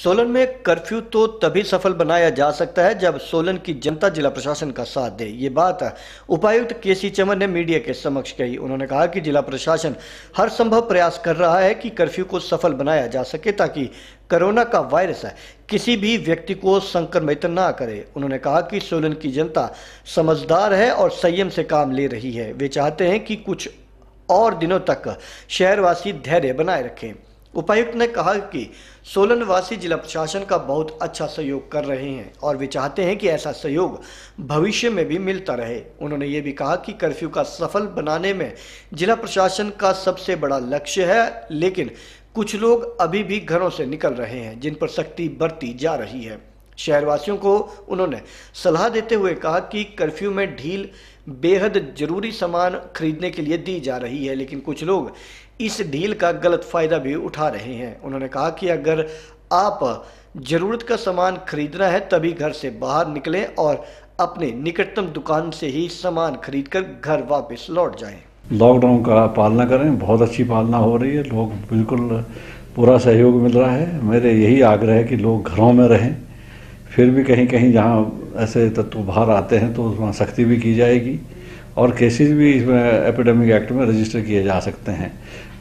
सोलन में कर्फ्यू तो तभी सफल बनाया जा सकता है जब सोलन की जनता जिला प्रशासन का साथ दे। ये बात उपायुक्त केसी चमन ने मीडिया के समक्ष कही। उन्होंने कहा कि जिला प्रशासन हर संभव प्रयास कर रहा है कि कर्फ्यू को सफल बनाया जा सके ताकि कोरोना का वायरस किसी भी व्यक्ति को संक्रमित ना करे। उन्होंने कहा कि सोलन की जनता समझदार है और संयम से काम ले रही है। वे चाहते हैं कि कुछ और दिनों तक शहरवासी धैर्य बनाए रखें। उपायुक्त ने कहा कि सोलन वासी जिला प्रशासन का बहुत अच्छा सहयोग कर रहे हैं और वे चाहते हैं कि ऐसा सहयोग भविष्य में भी मिलता रहे। उन्होंने ये भी कहा कि कर्फ्यू का सफल बनाने में जिला प्रशासन का सबसे बड़ा लक्ष्य है, लेकिन कुछ लोग अभी भी घरों से निकल रहे हैं जिन पर सख्ती बरती जा रही है। शहरवासियों को उन्होंने सलाह देते हुए कहा कि कर्फ्यू में ढील बेहद जरूरी सामान खरीदने के लिए दी जा रही है, लेकिन कुछ लोग इस ढील का गलत फायदा भी उठा रहे हैं। उन्होंने कहा कि अगर आप जरूरत का सामान खरीदना है तभी घर से बाहर निकलें और अपने निकटतम दुकान से ही सामान खरीदकर घर वापस लौट जाएं। लॉकडाउन का पालना करें, बहुत अच्छी पालना हो रही है, लोग बिल्कुल पूरा सहयोग मिल रहा है। मेरे यही आग्रह है कि लोग घरों में रहें। फिर भी कहीं कहीं जहाँ ऐसे तत्व बाहर आते हैं तो उसमें सख्ती भी की जाएगी और केसेस भी इसमें एपिडेमिक एक्ट में रजिस्टर किए जा सकते हैं।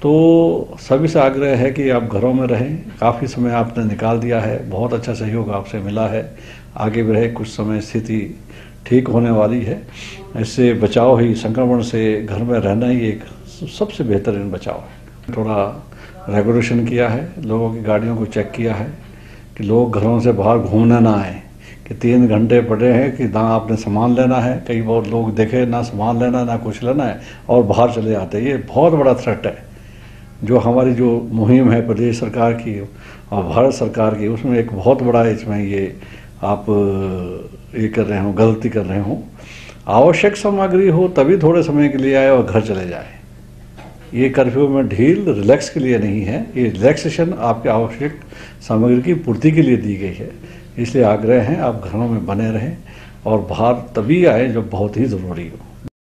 तो सभी से आग्रह है कि आप घरों में रहें। काफ़ी समय आपने निकाल दिया है, बहुत अच्छा सहयोग आपसे मिला है, आगे भी रहे। कुछ समय स्थिति ठीक होने वाली है। इससे बचाव ही, संक्रमण से घर में रहना ही एक सबसे बेहतरीन बचाव है। थोड़ा रेगुलेशन किया है, लोगों की गाड़ियों को चेक किया है कि लोग घरों से बाहर घूमने ना आए, कि 3 घंटे पड़े हैं कि ना आपने सामान लेना है। कई बहुत लोग देखे ना सामान लेना ना कुछ लेना है और बाहर चले जाते हैं। ये बहुत बड़ा थ्रेट है। जो हमारी जो मुहिम है प्रदेश सरकार की और भारत सरकार की, उसमें एक बहुत बड़ा इसमें ये आप ये कर रहे हो, गलती कर रहे हो। आवश्यक सामग्री हो तभी थोड़े समय के लिए आए और घर चले जाए। ये कर्फ्यू में ढील रिलैक्स के लिए नहीं है, ये रिलैक्सेशन आपके आवश्यक सामग्री की पूर्ति के लिए दी गई है। इसलिए आग्रह है आप घरों में बने रहें और बाहर तभी आए जब बहुत ही ज़रूरी हो।